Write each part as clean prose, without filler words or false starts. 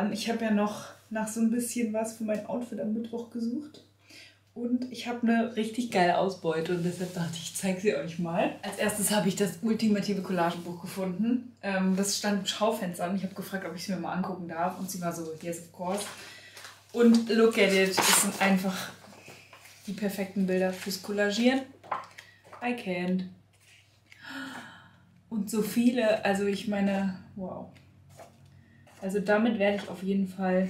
Ich habe ja noch nach so ein bisschen was für mein Outfit am Mittwoch gesucht. Und ich habe eine richtig geile Ausbeute und deshalb dachte ich, ich zeige sie euch mal. Als erstes habe ich das ultimative Collagenbuch gefunden. Das stand im Schaufenster an. Ich habe gefragt, ob ich es mir mal angucken darf. Und sie war so, yes, of course. Und look at it. Es sind einfach die perfekten Bilder fürs Collagieren. I can't. Und so viele, also ich meine, wow. Also damit werde ich auf jeden Fall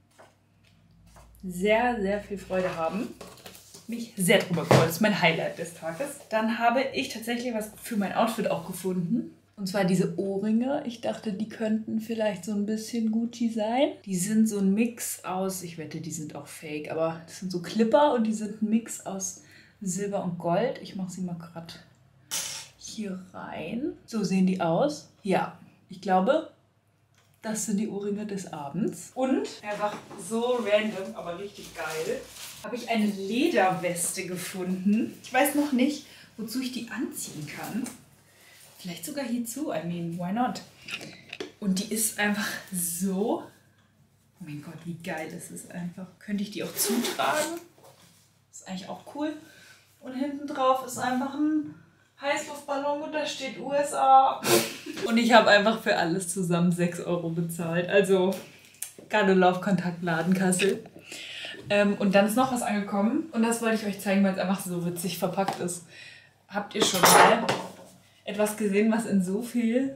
sehr, sehr viel Freude haben. Mich sehr drüber freuen. Das ist mein Highlight des Tages. Dann habe ich tatsächlich was für mein Outfit auch gefunden. Und zwar diese Ohrringe. Ich dachte, die könnten vielleicht so ein bisschen Gucci sein. Die sind so ein Mix aus, ich wette, die sind auch fake, aber das sind so Clipper und die sind ein Mix aus Silber und Gold. Ich mache sie mal gerade hier rein. So sehen die aus. Ja, ich glaube, das sind die Ohrringe des Abends. Und einfach so random, aber richtig geil, habe ich eine Lederweste gefunden. Ich weiß noch nicht, wozu ich die anziehen kann. Vielleicht sogar hierzu. I mean, why not? Und die ist einfach so... Oh mein Gott, wie geil ist es einfach. Könnte ich die auch zutragen? Ist eigentlich auch cool. Und hinten drauf ist einfach ein Heißluftballon und da steht USA. Und ich habe einfach für alles zusammen 6 € bezahlt. Also, gotta love Kontaktladen Kassel. Und dann ist noch was angekommen. Und das wollte ich euch zeigen, weil es einfach so witzig verpackt ist. Habt ihr schon mal etwas gesehen, was in so viel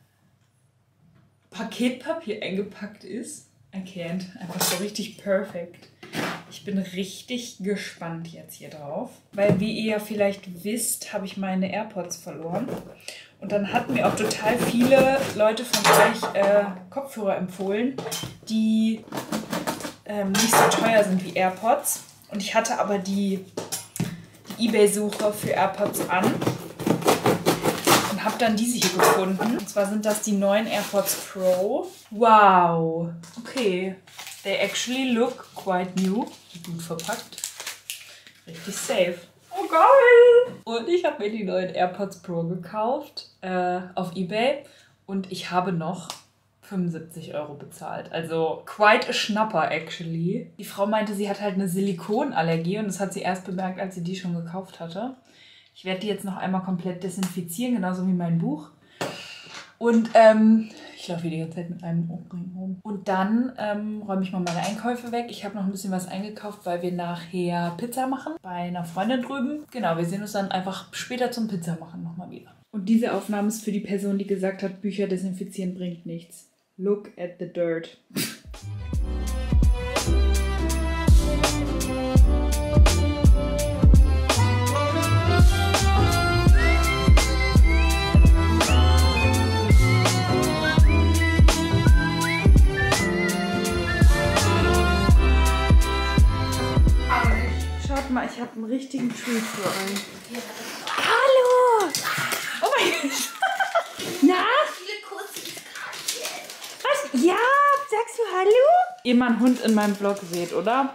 Paketpapier eingepackt ist? I can't. Einfach so richtig perfekt. Ich bin richtig gespannt jetzt hier drauf. Weil, wie ihr ja vielleicht wisst, habe ich meine AirPods verloren. Und dann hatten mir auch total viele Leute von euch Kopfhörer empfohlen, die nicht so teuer sind wie AirPods. Und ich hatte aber die eBay-Suche für AirPods an und habe dann diese hier gefunden. Und zwar sind das die neuen AirPods Pro. Wow. Okay. They actually look quite new. Gut verpackt. Richtig safe. Oh geil! Und ich habe mir die neuen AirPods Pro gekauft auf eBay. Und ich habe noch 75 € bezahlt. Also quite a Schnapper actually. Die Frau meinte, sie hat halt eine Silikonallergie und das hat sie erst bemerkt, als sie die schon gekauft hatte. Ich werde die jetzt noch einmal komplett desinfizieren, genauso wie mein Buch. Und ich laufe hier die ganze Zeit mit einem Ohrring rum. Und dann räume ich mal meine Einkäufe weg. Ich habe noch ein bisschen was eingekauft, weil wir nachher Pizza machen. Bei einer Freundin drüben. Genau, wir sehen uns dann einfach später zum Pizza machen nochmal wieder. Und diese Aufnahme ist für die Person, die gesagt hat, Bücher desinfizieren bringt nichts. Look at the dirt. Schaut mal, ich habe einen richtigen Treat für euch. Hallo! Oh mein Gott! Na? Was? Ja, sagst du Hallo? Ihr mal einen Hund in meinem Vlog seht, oder?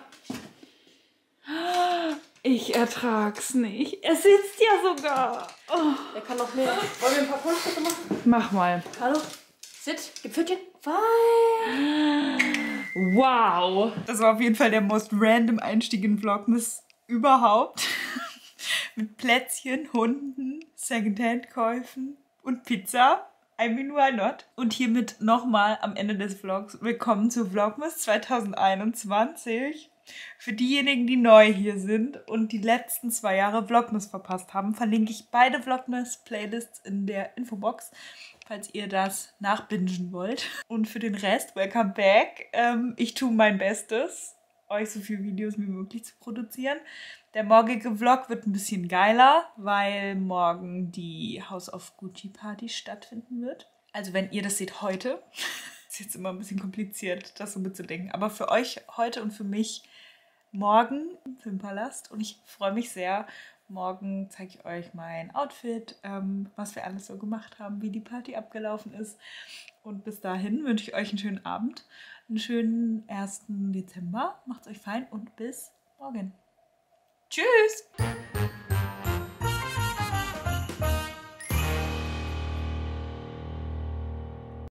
Ich ertrag's nicht. Er sitzt ja sogar. Oh. Der kann noch mehr. Wollen wir ein paar Kunststücke machen? Mach mal. Hallo? Sit, gib Pfötchen. Fein. Wow. Das war auf jeden Fall der most random Einstieg in Vlogmas überhaupt. Mit Plätzchen, Hunden, Secondhand-Käufen und Pizza. I mean, why not? Und hiermit nochmal am Ende des Vlogs willkommen zu Vlogmas 2021. Für diejenigen, die neu hier sind und die letzten 2 Jahre Vlogmas verpasst haben, verlinke ich beide Vlogmas-Playlists in der Infobox, falls ihr das nachbingen wollt. Und für den Rest, welcome back. Ich tue mein Bestes, euch so viele Videos wie möglich zu produzieren. Der morgige Vlog wird ein bisschen geiler, weil morgen die House of Gucci Party stattfinden wird. Also wenn ihr das seht heute, ist jetzt immer ein bisschen kompliziert, das so mitzudenken. Aber für euch heute und für mich morgen im Filmpalast. Und ich freue mich sehr. Morgen zeige ich euch mein Outfit, was wir alles so gemacht haben, wie die Party abgelaufen ist. Und bis dahin wünsche ich euch einen schönen Abend, einen schönen 1. Dezember. Macht's euch fein und bis morgen. Tschüss!